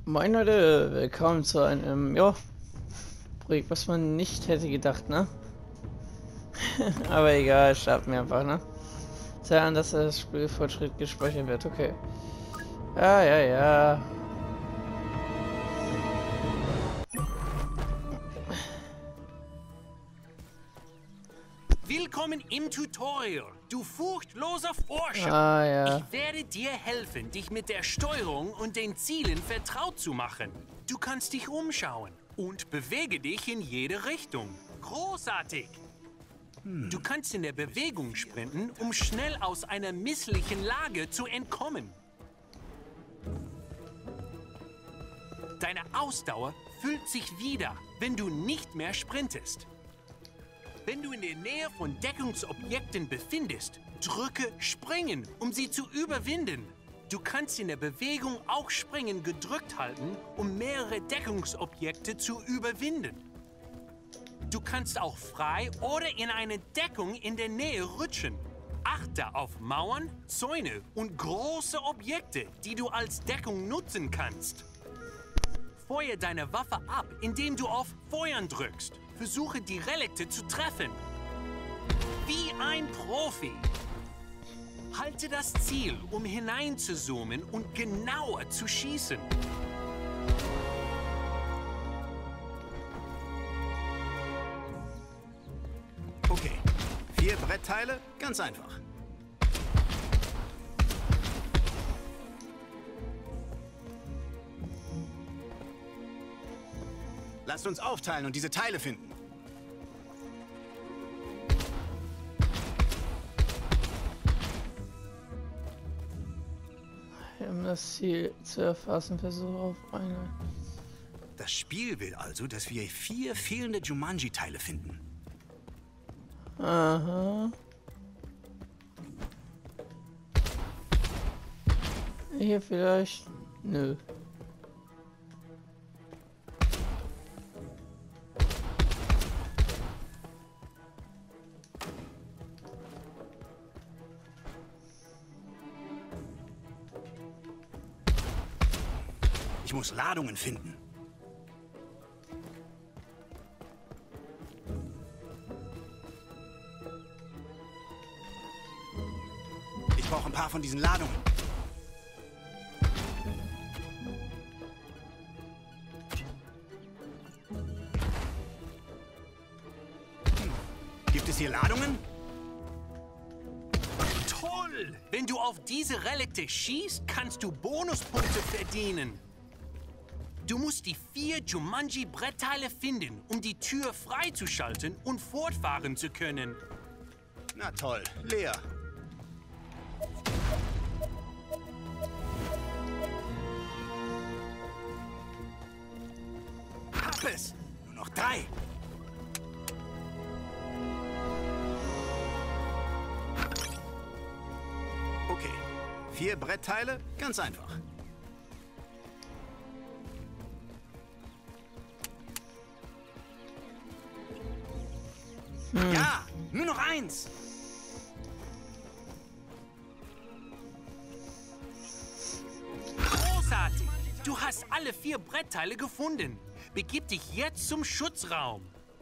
Moin Leute, willkommen zu einem, Projekt, was man nicht hätte gedacht, ne? Aber egal, starten wir einfach, ne? Sehr an, dass das Spielfortschritt gespeichert wird, okay. Ja. Willkommen im Tutorial, du furchtloser Forscher. Ja. Ich werde dir helfen, dich mit der Steuerung und den Zielen vertraut zu machen. Du kannst dich umschauen und bewege dich in jede Richtung. Großartig! Du kannst in der Bewegung sprinten, um schnell aus einer misslichen Lage zu entkommen. Deine Ausdauer füllt sich wieder, wenn du nicht mehr sprintest. Wenn du in der Nähe von Deckungsobjekten befindest, drücke Springen, um sie zu überwinden. Du kannst in der Bewegung auch Springen gedrückt halten, um mehrere Deckungsobjekte zu überwinden. Du kannst auch frei oder in eine Deckung in der Nähe rutschen. Achte auf Mauern, Zäune und große Objekte, die du als Deckung nutzen kannst. Feuer deine Waffe ab, indem du auf Feuern drückst. Versuche die Relikte zu treffen. Wie ein Profi. Halte das Ziel, um hineinzuzoomen und genauer zu schießen. Okay, 4 Brettteile, ganz einfach. Lasst uns aufteilen und diese Teile finden. Um das Ziel zu erfassen, versuche auf eine... Das Spiel will also, dass wir 4 fehlende Jumanji-Teile finden. Aha. Hier vielleicht... Nö. Ich muss Ladungen finden. Ich brauche ein paar von diesen Ladungen. Gibt es hier Ladungen? Toll! Wenn du auf diese Relikte schießt, kannst du Bonuspunkte verdienen. Du musst die 4 Jumanji-Brettteile finden, um die Tür freizuschalten und fortfahren zu können. Na toll, leer. Hab es! Nur noch 3. Okay, 4 Brettteile, ganz einfach. Ja, nur noch 1. Großartig! Du hast alle 4 Brettteile gefunden. Begib dich jetzt zum Schutzraum.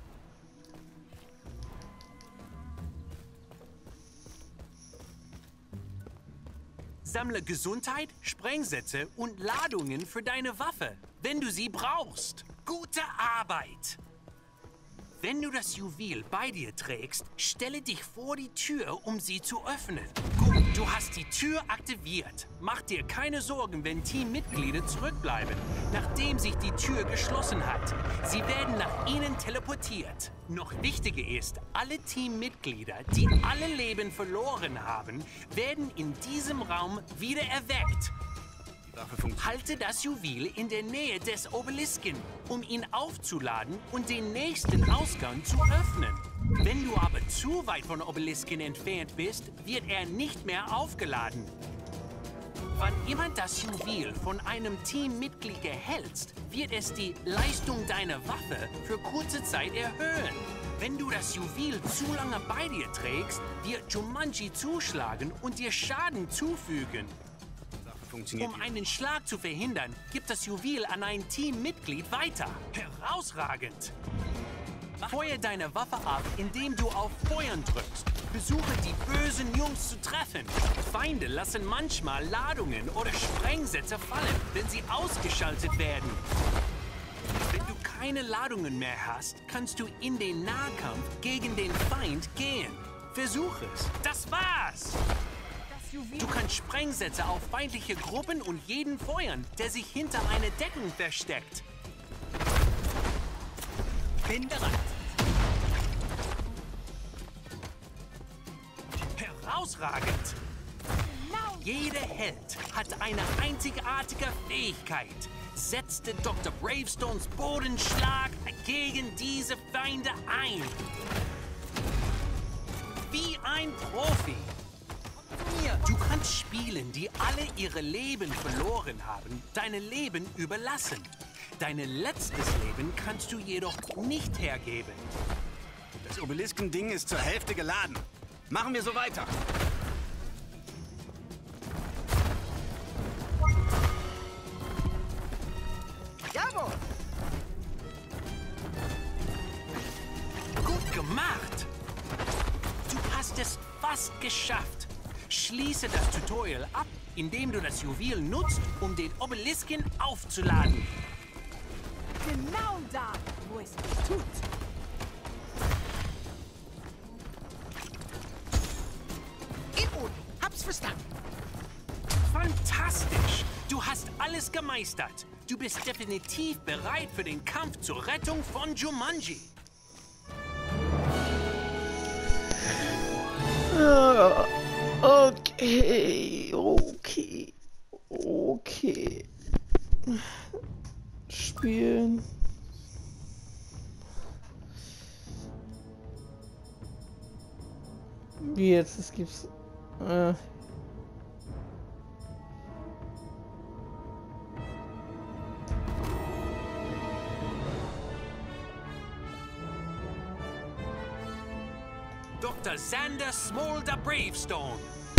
Sammle Gesundheit, Sprengsätze und Ladungen für deine Waffe, wenn du sie brauchst. Gute Arbeit! Wenn du das Juwel bei dir trägst, stelle dich vor die Tür, um sie zu öffnen. Gut, du hast die Tür aktiviert. Mach dir keine Sorgen, wenn Teammitglieder zurückbleiben, nachdem sich die Tür geschlossen hat. Sie werden nach ihnen teleportiert. Noch wichtiger ist, alle Teammitglieder, die alle Leben verloren haben, werden in diesem Raum wieder erweckt. Halte das Juwel in der Nähe des Obelisken, um ihn aufzuladen und den nächsten Ausgang zu öffnen. Wenn du aber zu weit von Obelisken entfernt bist, wird er nicht mehr aufgeladen. Wann immer das Juwel von einem Teammitglied erhältst, wird es die Leistung deiner Waffe für kurze Zeit erhöhen. Wenn du das Juwel zu lange bei dir trägst, wird Jumanji zuschlagen und dir Schaden zufügen. funktioniert. Um einen Schlag zu verhindern, gibt das Juwel an ein Teammitglied weiter. Herausragend! Feuer deine Waffe ab, indem du auf Feuern drückst. Versuche, die bösen Jungs zu treffen. Feinde lassen manchmal Ladungen oder Sprengsätze fallen, wenn sie ausgeschaltet werden. Wenn du keine Ladungen mehr hast, kannst du in den Nahkampf gegen den Feind gehen. Versuch es. Das war's! Du kannst Sprengsätze auf feindliche Gruppen und jeden feuern, der sich hinter einer Deckung versteckt. Bin bereit. Herausragend! Jeder Held hat eine einzigartige Fähigkeit. Setzte Dr. Bravestones Bodenschlag gegen diese Feinde ein. Wie ein Profi. Du kannst Spielen, die alle ihre Leben verloren haben, deine Leben überlassen. Dein letztes Leben kannst du jedoch nicht hergeben. Das Obeliskending ist zur Hälfte geladen. Machen wir so weiter. Jawohl! Gut gemacht! Du hast es fast geschafft. Schließe das Tutorial ab, indem du das Juwel nutzt, um den Obelisken aufzuladen. Genau da, wo es tut. In Ordnung, hab's verstanden. Fantastisch! Du hast alles gemeistert. Du bist definitiv bereit für den Kampf zur Rettung von Jumanji. Okay. Spielen. Wie jetzt? Es gibt's. Dr. Xander Smolder Bravestone.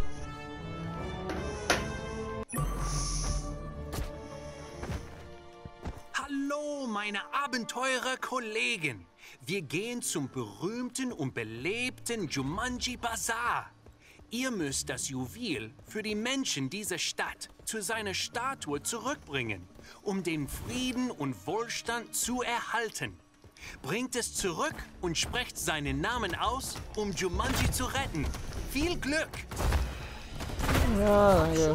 Hallo, meine Abenteurer-Kollegen. Wir gehen zum berühmten und belebten Jumanji Bazaar. Ihr müsst das Juwel für die Menschen dieser Stadt zu seiner Statue zurückbringen, um den Frieden und Wohlstand zu erhalten. Bringt es zurück und sprecht seinen Namen aus, um Jumanji zu retten. Viel Glück! Ja, danke.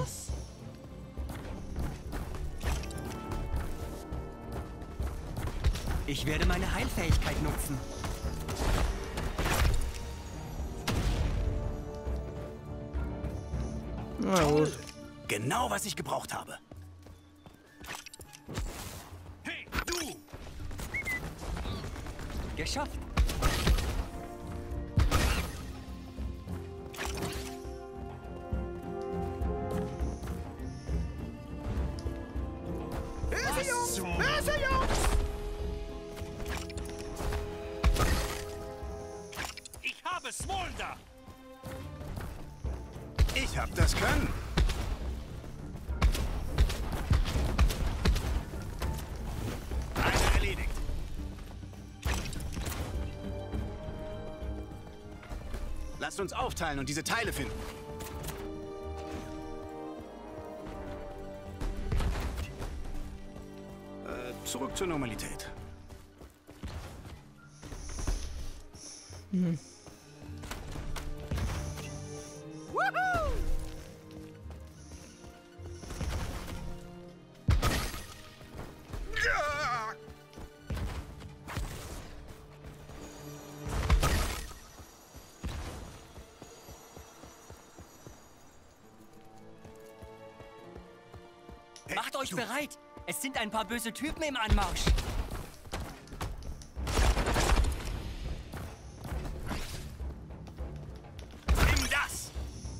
Ich werde meine Heilfähigkeit nutzen. Na gut. Genau, was ich gebraucht habe. Hey, du! Geschafft. Was zum... Ich habe Smolder! Ich hab das Können. Einer erledigt. Lasst uns aufteilen und diese Teile finden. Zurück zur Normalität. Woohoo! Macht euch bereit! Es sind ein paar böse Typen im Anmarsch. Nimm das!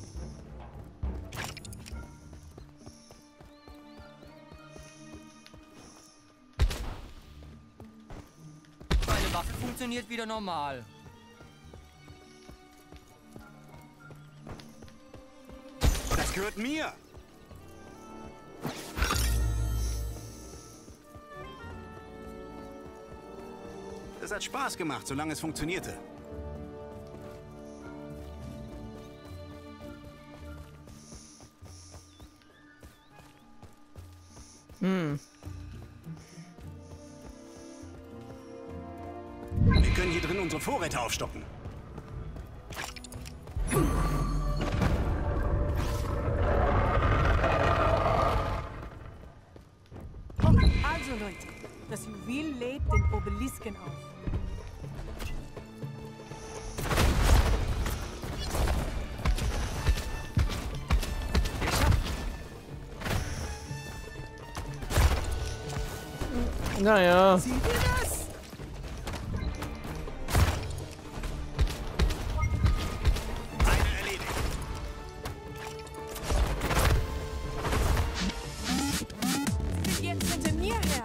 Meine Waffe funktioniert wieder normal. Das gehört mir. Das hat Spaß gemacht, solange es funktionierte. Hm. Wir können hier drin unsere Vorräte aufstocken. Also Leute, das Juwel lädt den Obelisken auf. Naja. Seht ihr das? Eine erledigt. Sie sind jetzt hinter mir her.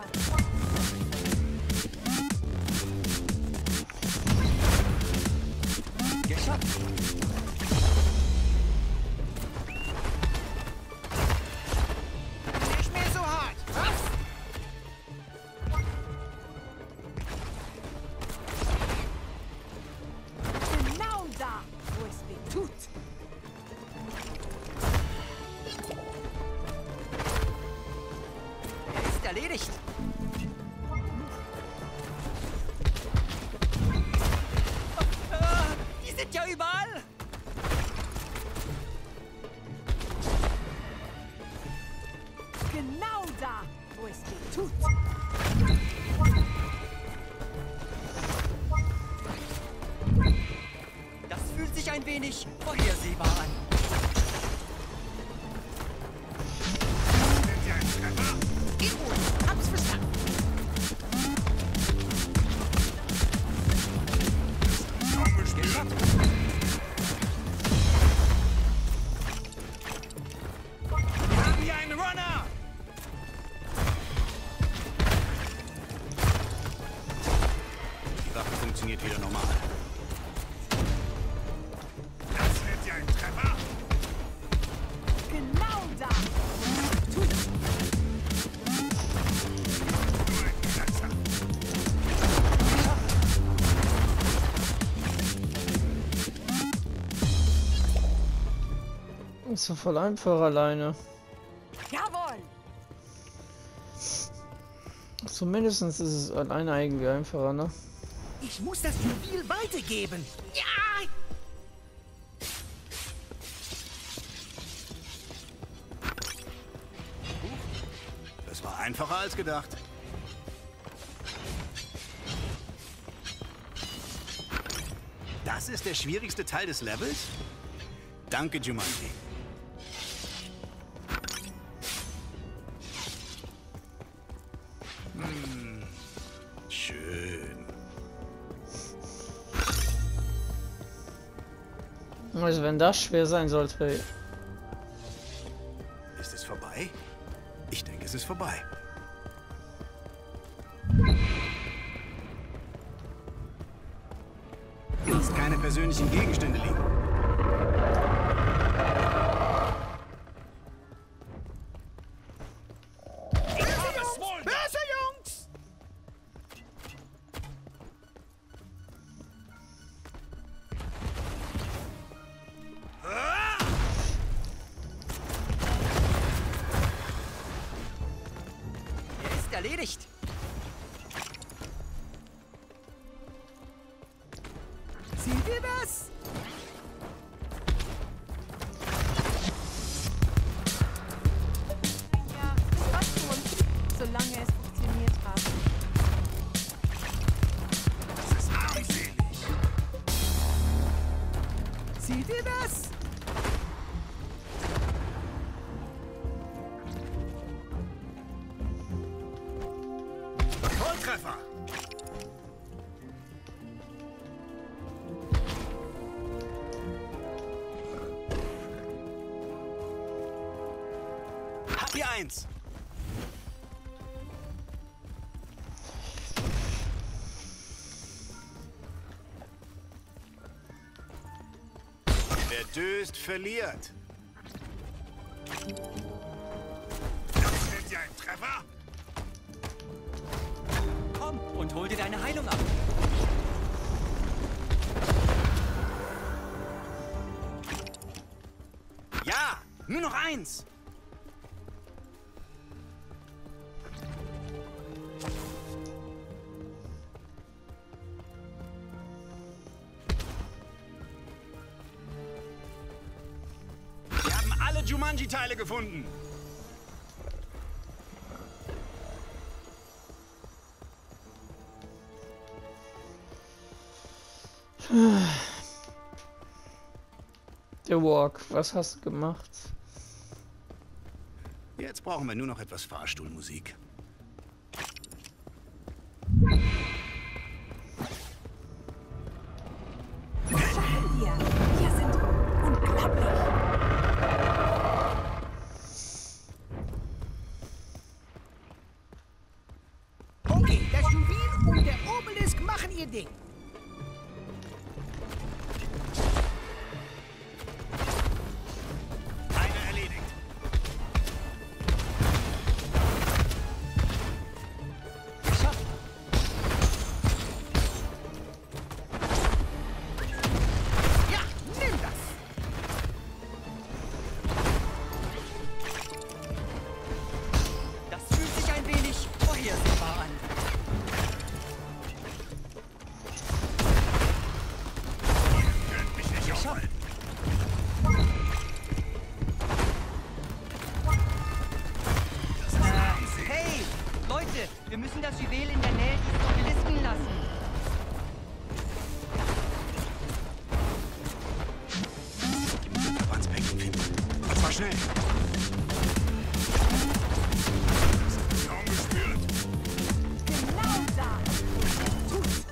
Geschafft. Nicht mehr so hart. Was? Genau da, wo es weh tut. Er ist erledigt. Die sind ja überall. Genau da, wo es weh tut. Das fühlt sich ein wenig vorhersehbar an. Gut, hab's verstanden. Geschafft. Wir haben hier einen Runner! Die Waffe funktioniert wieder normal. Das wird ja ein Treffer! Genau da, wo es weh tut. Nur ein Kratzer. Ist doch voll einfach alleine. Jawohl. Zumindest ist es alleine irgendwie einfacher, ne? Ich muss das Juwel weitergeben. Ja! Das war einfacher als gedacht. Das ist der schwierigste Teil des Levels? Danke, Jumanji. Schön. Also wenn das schwer sein sollte. Ist es vorbei? Ich denke, es ist vorbei. Lass keine persönlichen Gegenstände liegen. Böse Jungs! Er ist erledigt. Seht ihr das? Ja, das war's schon, solange es funktioniert hat. Das ist armselig. Seht ihr das? Volltreffer! Habt ihr eins? Wer döst, verliert. Das wird ja ein Treffer. Komm und hol dir deine Heilung ab. Nur noch eins. Wir haben alle Jumanji-Teile gefunden. Der Walk, was hast du gemacht? Jetzt brauchen wir nur noch etwas Fahrstuhlmusik. Schauen wir. Wir sind unglaublich. Okay, das Juwel und der Obelisk machen ihr Ding. Einer erledigt. Geschafft. Ja, nimm das. Das fühlt sich ein wenig vorhersehbar an. Könnt mich nicht aufhalten. Hey, Leute, wir müssen das Juwel in der Nähe des Obelisken lassen. Ans Becken finden. Und zwar schnell. Kaum gespürt. Genau da. Tut's.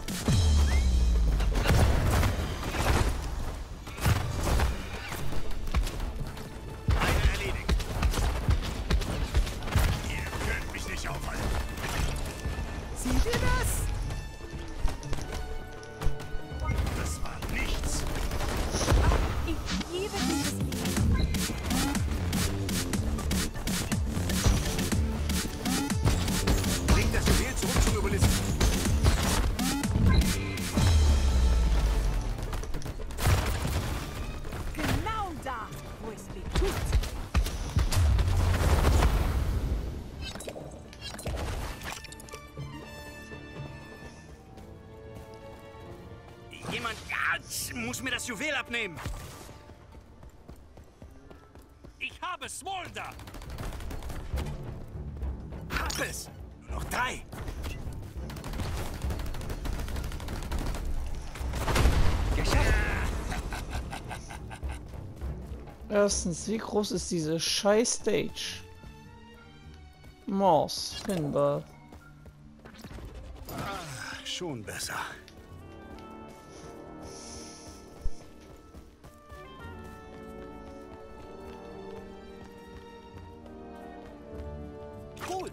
Einer erledigt. Ihr könnt mich nicht aufhalten. Seht ihr das? Das war nichts. Ich liebe dieses Lied. Bringt das Juwel zurück zum Obelisken. Genau da, wo es weh tut. Jemand muss mir das Juwel abnehmen. Ich habe Smolder. Hab es. Nur noch 3. Erstens, wie groß ist diese scheiß Stage? Mors, Finbar. Schon besser. Cool.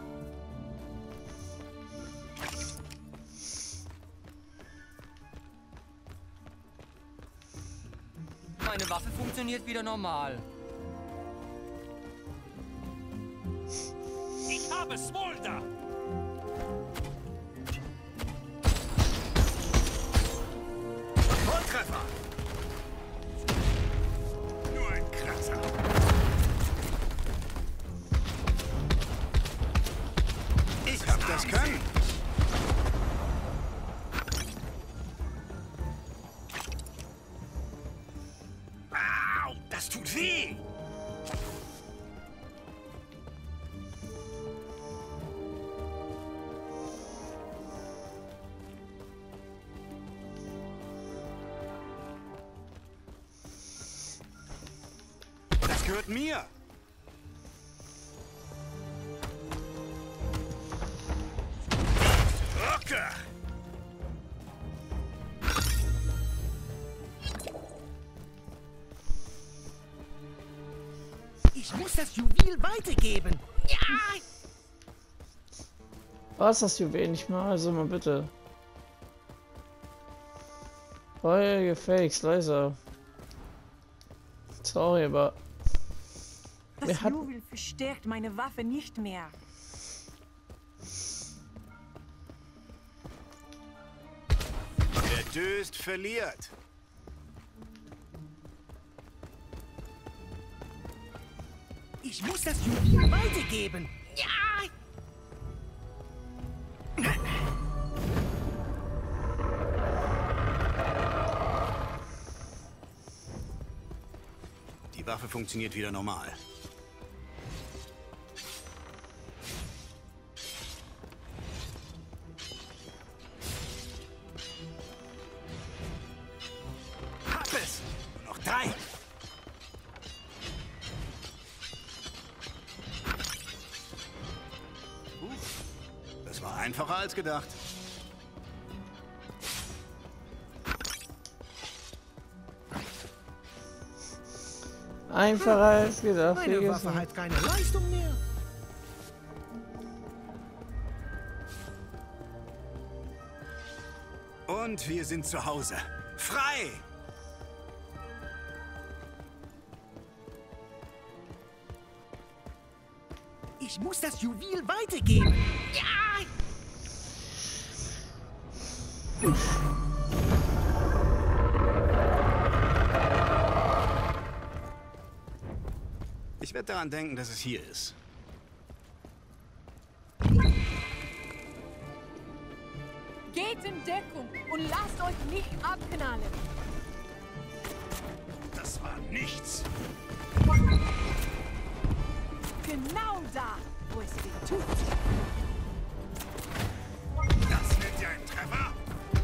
Meine Waffe funktioniert wieder normal. Ich habe Smolder. Volltreffer. Nur ein Kratzer. Ich hab das Können. Au, das tut weh. Das gehört mir. Rocker. Ich muss das Juwel weitergeben. Ja! Was das Juwel nicht mal? Also mal bitte. Feurige Fakes, leiser. Sorry, aber Das Wir hatten- Juwel verstärkt meine Waffe nicht mehr. Wer döst, verliert. Ich muss das Juwel weitergeben. Ja! Die Waffe funktioniert wieder normal. Hab es! Nur noch 3. Das war einfacher als gedacht. Einfacher als gedacht. Meine Waffe hat keine Leistung mehr. Und wir sind zu Hause. Frei! Ich muss das Juwel weitergeben. Ja! Ich werde daran denken, dass es hier ist. Geht in Deckung und lasst euch nicht abknallen. Das war nichts. Genau da, wo es weh tut. Das wird ja ein Treffer.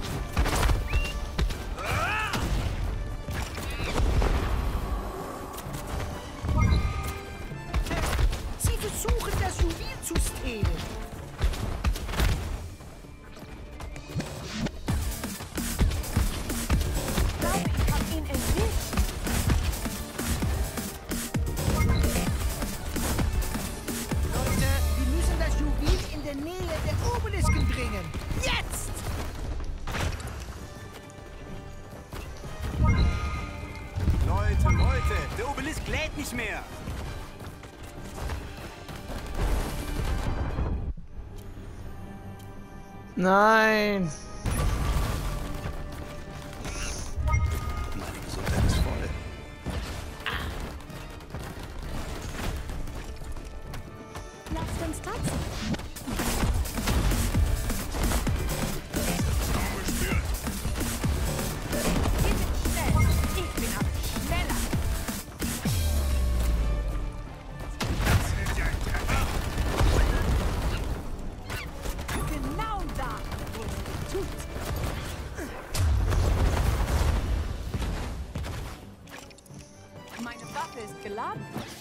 Sie versuchen, das Juwel zu stehlen. Ich glaube, ich habe ihn erwischt. Leute, wir müssen das Juwel in der Nähe der Obelisken bringen. Jetzt! Leute, der Obelisk lädt nicht mehr. Nein! Meine Gesundheit ist voll. Lasst uns tanzen. Wir sind schnell. Ich bin aber schneller. Das wird ja ein Treffer. Genau da, wo es weh tut. Meine Waffe ist geladen.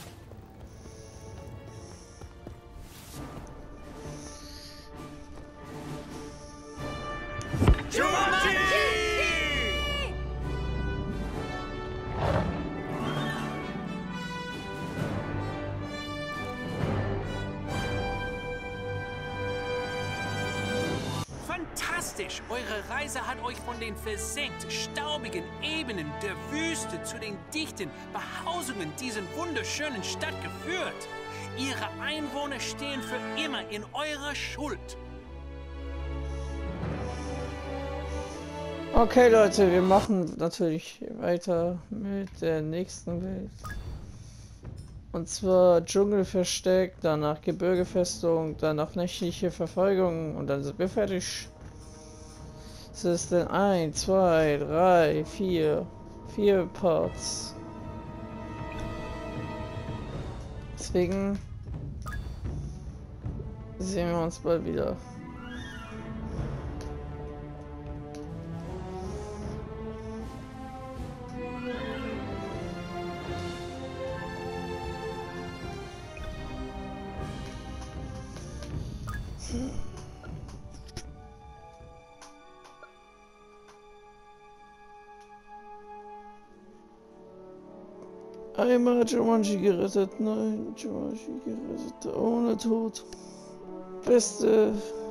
Fantastisch! Eure Reise hat euch von den versenkt staubigen Ebenen der Wüste zu den dichten Behausungen dieser wunderschönen Stadt geführt. Ihre Einwohner stehen für immer in eurer Schuld. Okay, Leute, wir machen natürlich weiter mit der nächsten Welt. Und zwar Dschungelversteck, danach Gebirgefestung, danach nächtliche Verfolgung und dann sind wir fertig. Es ist dann 1, 2, 3, 4 Parts. Deswegen sehen wir uns bald wieder. Einmal Jumanji gerettet, nein, Jumanji gerettet, ohne Tod. Beste.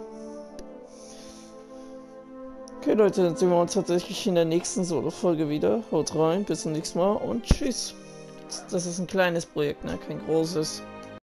Okay Leute, dann sehen wir uns tatsächlich in der nächsten Solo-Folge wieder. Haut rein, bis zum nächsten Mal und tschüss. Das ist ein kleines Projekt, ne? Kein großes.